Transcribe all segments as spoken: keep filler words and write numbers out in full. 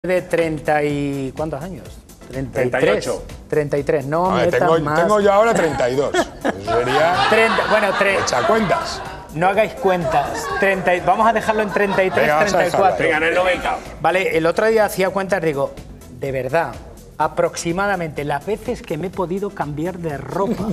De treinta y... ¿cuántos años? treinta y tres. treinta y ocho. treinta y tres, no Ver, metas tengo, más. tengo yo ahora treinta y dos. Sería... treinta, bueno, tre... Echa cuentas. No hagáis cuentas. treinta, vamos a dejarlo en treinta y tres, Venga, vamos a treinta y cuatro. Venga, en el noventa. Vale, el otro día hacía cuentas, digo, de verdad, aproximadamente las veces que me he podido cambiar de ropa.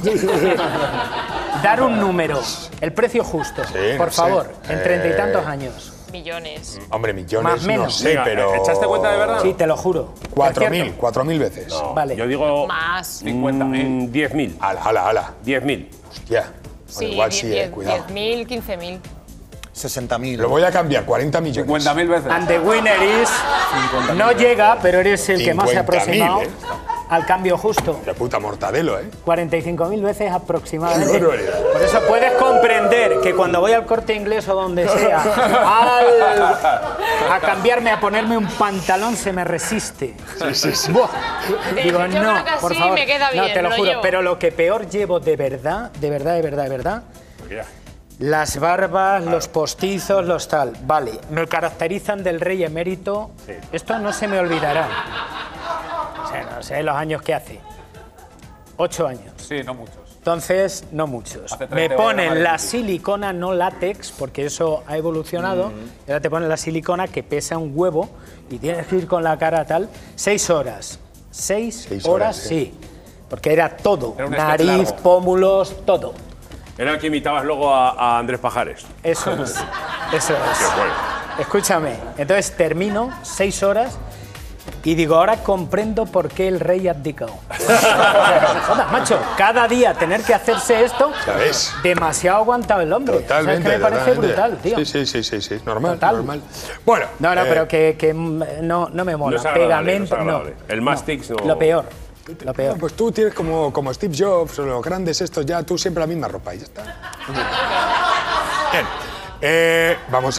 Dar un número, el precio justo, Sí, por no sé. favor, en treinta y Eh, tantos años. Millones. Hombre, millones Más no menos. sé, Venga, pero... ¿echaste cuenta de verdad? Sí, te lo juro. Cuatro Es mil, cierto. cuatro mil veces. No, Vale. Yo digo Más. cincuenta mil. diez mil. Ala, ala, ala. diez mil. Hostia. Sí, Bueno, igual sí, eh, cuidado. diez mil, quince mil. sesenta mil. Lo voy a cambiar, cuarenta millones. cincuenta mil veces. And the winner is... No llega, pero eres el que más se ha cincuenta mil, aproximado ¿eh? al cambio justo. Qué puta mortadelo, ¿eh? cuarenta y cinco mil veces aproximadamente. Qué barbaridad. Por eso puedes comprender que cuando voy al Corte Inglés o donde sea al- a cambiarme, a ponerme un pantalón, se me resiste. Sí, sí, sí. Buah. De- Digo, yo no, creo que por así favor. me queda No, bien, te lo lo juro. llevo. Pero lo que peor llevo de verdad, de verdad, de verdad, de verdad, Ya. las barbas, los postizos, los tal. Vale, me caracterizan del rey emérito. Sí. Esto no se me olvidará. O sea, no sé los años que hace. Ocho años. Sí, no muchos. Entonces, no muchos. Hace Me treinta ponen horas, la vale. silicona, no látex, porque eso ha evolucionado. Y ahora te ponen la silicona que pesa un huevo y tienes que ir con la cara tal. Seis horas. Seis, Seis horas, horas, sí. sí. Porque era todo. Era un sketch Nariz, largo. pómulos, todo. Era el que imitabas luego a, a Andrés Pajares. Eso es. Eso es. Qué bueno. Escúchame. Entonces termino seis horas y digo, ahora comprendo por qué el rey ha abdicado. Joder, macho, cada día tener que hacerse esto, ¿Sabes? demasiado aguantado el hombre. Totalmente. ¿Sabes qué me parece totalmente. brutal, tío? Sí, sí, sí, sí, sí. Normal, Total. normal. Bueno. No, no, eh, pero que, que mm, no, no me mola. No es agradable, Pegamento, no es agradable. no. El Mastix no- Lo peor. Lo peor. Pues tú tienes como, como Steve Jobs o los grandes estos, ya tú siempre la misma ropa y ya está. Bien. Eh, vamos